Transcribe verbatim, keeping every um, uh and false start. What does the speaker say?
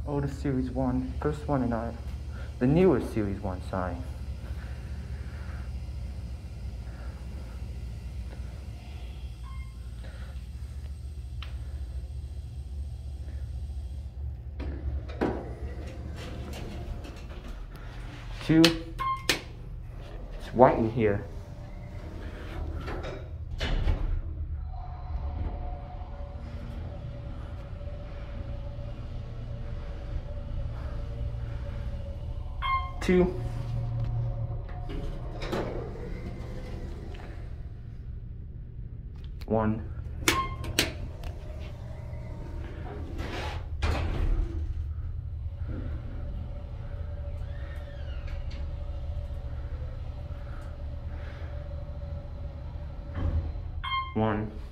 Otis Series one, first one in our, the newest Series one, sorry. Two, it's white in here. Two, one, one.